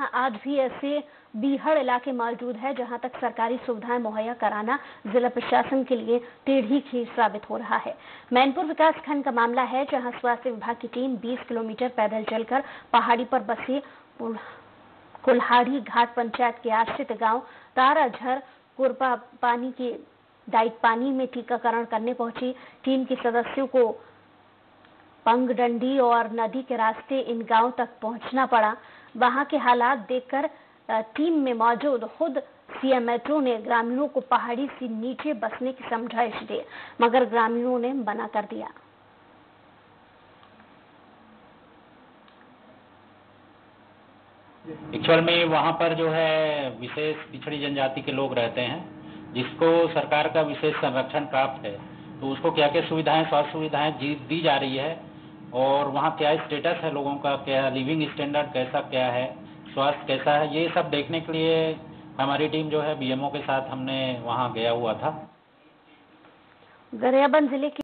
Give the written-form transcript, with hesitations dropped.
जहां आज भी ऐसे बीहड़ इलाके मौजूद है जहां तक सरकारी सुविधाएं मुहैया कराना जिला प्रशासन के लिए टेढ़ी खीर साबित हो रहा है। मैनपुर विकास खंड का मामला है जहां स्वास्थ्य विभाग की टीम 20 किलोमीटर पैदल चलकर पहाड़ी पर बसे कुल्हाड़ी घाट पंचायत के आश्रित गांव ताराझर कुरपा पानी के डाइट पानी में टीकाकरण करने पहुंची। टीम के सदस्यों को पंगडंडी और नदी के रास्ते इन गांव तक पहुंचना पड़ा। वहां के हालात देखकर टीम में मौजूद खुद सीएम मेट्रो ने ग्रामीणों को पहाड़ी से नीचे बसने की समझाइश दी, मगर ग्रामीणों ने मना कर दिया। एक्चुअल में वहाँ पर जो है विशेष पिछड़ी जनजाति के लोग रहते हैं, जिसको सरकार का विशेष संरक्षण प्राप्त है, तो उसको क्या क्या सुविधाएं, स्वास्थ्य सुविधाएं दी जा रही है और वहाँ क्या स्टेटस है लोगों का, क्या लिविंग स्टैंडर्ड कैसा क्या है, स्वास्थ्य कैसा है, ये सब देखने के लिए हमारी टीम जो है बीएमओ के साथ हमने वहाँ गया हुआ था। गरियाबंद जिले के